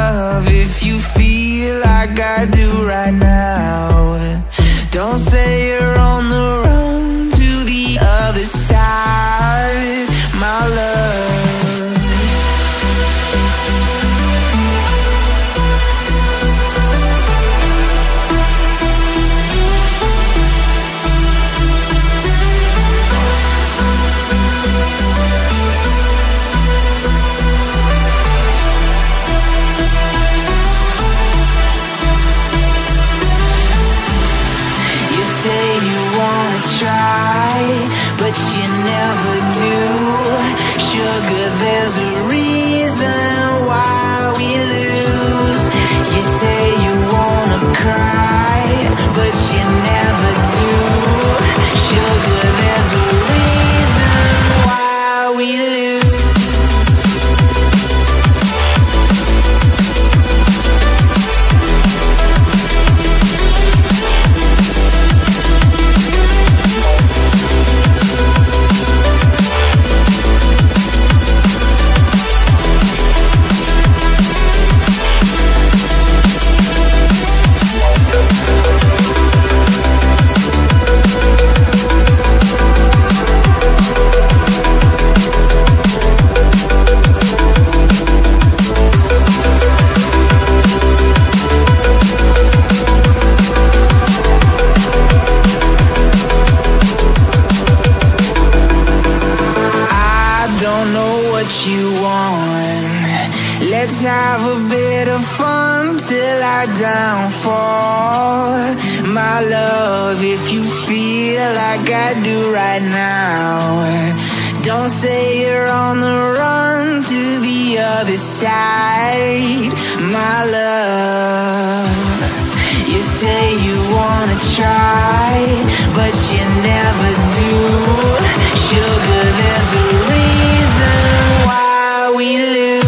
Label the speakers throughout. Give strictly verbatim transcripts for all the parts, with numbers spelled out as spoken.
Speaker 1: love, if you feel like I do right now, don't say you're on the run to the other side, my love. But you never do. Sugar, there's a reason why we lose. You say you wanna cry, but you never do. Sugar, there's a reason why we lose. You want. Let's have a bit of fun till I downfall, my love, if you feel like I do right now, don't say you're on the run to the other side, my love. You say you wanna try, but you never do. Sugar, there's a reason why we lose.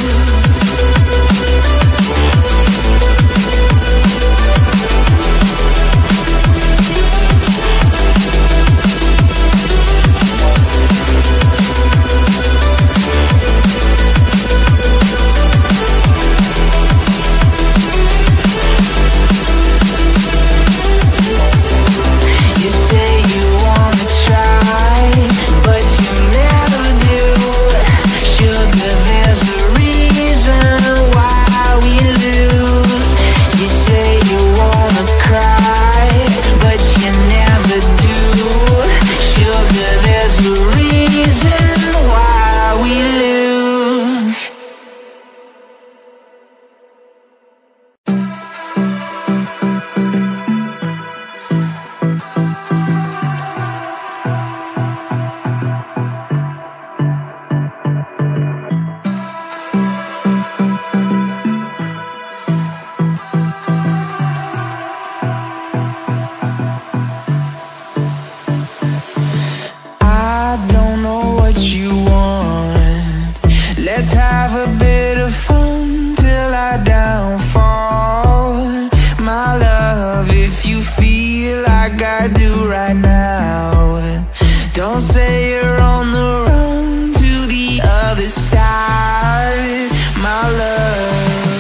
Speaker 1: Let's have a bit of fun till I downfall, my love, if you feel like I do right now, don't say you're on the run to the other side, my love.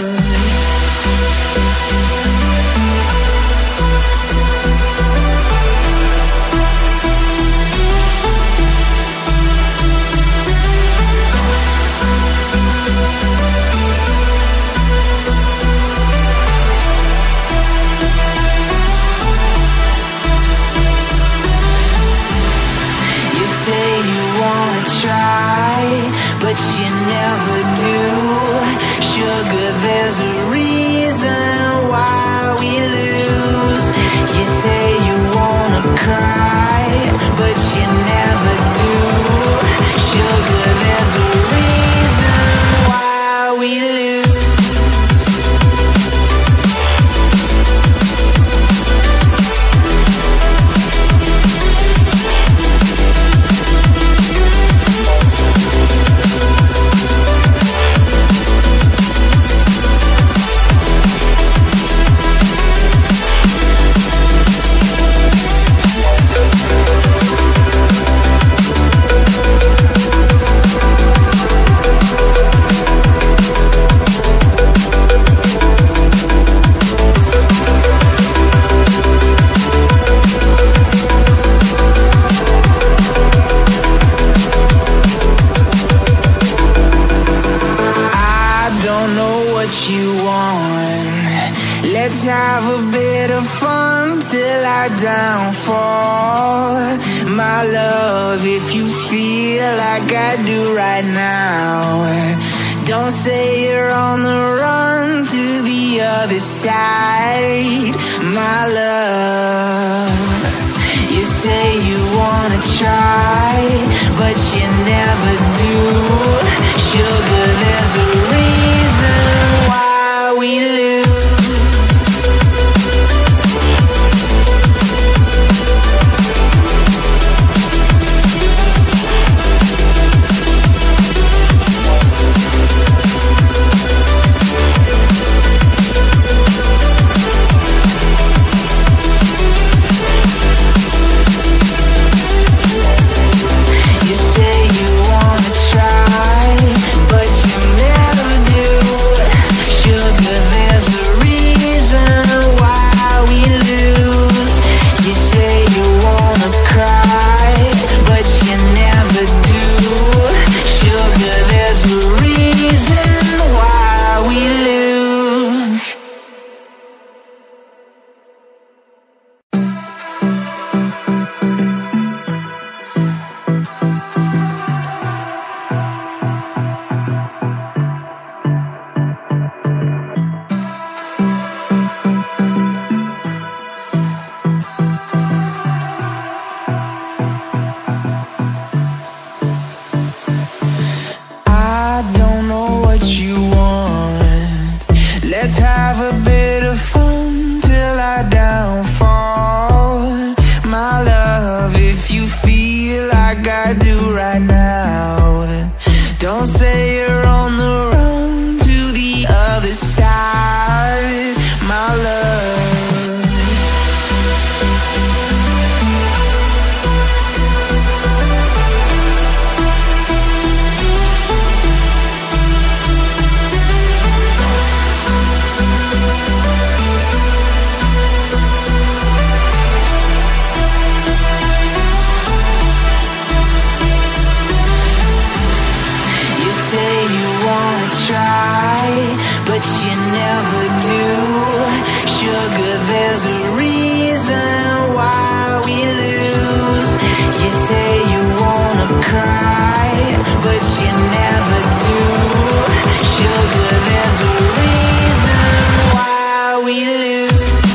Speaker 1: But you never do. Sugar, there's a reason why we lose. You say you wanna cry, but you never do. Sugar, there's a reason why we lose. want. Let's have a bit of fun till I downfall. My love, if you feel like I do right now, don't say you're on the run to the other side. My love, you say you wanna try, but you never do. Sugar, there's a reason why we lose. Let's have a bit of fun till I downfall. My love, if you feel like I do right now, don't say you're on the run to the other side. My love, but you never do. Sugar, there's a reason why we lose. You say you wanna cry, but you never do. Sugar, there's a reason why we lose.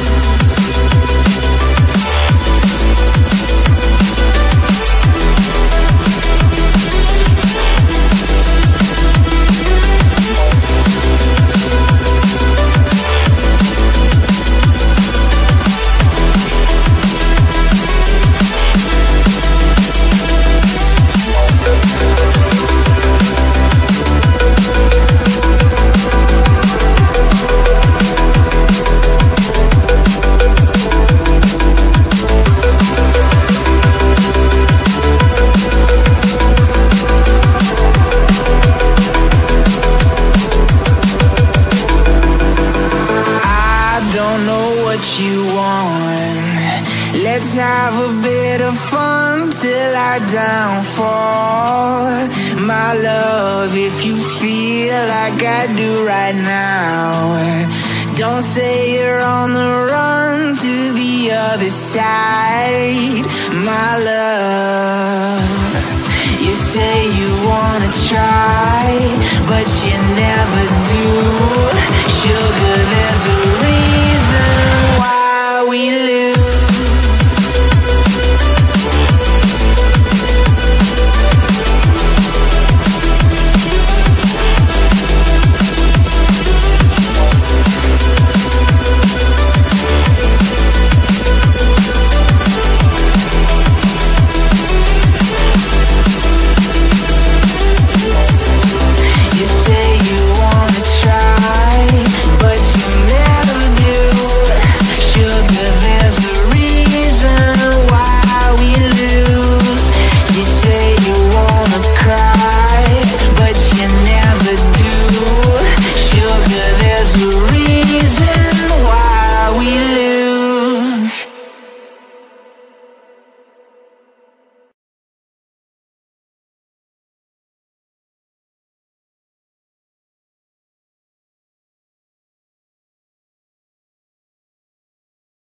Speaker 1: You want. Let's have a bit of fun till I downfall. My love, if you feel like I do right now, don't say you're on the run to the other side. My love, you say you wanna try, but you never do. Sugar,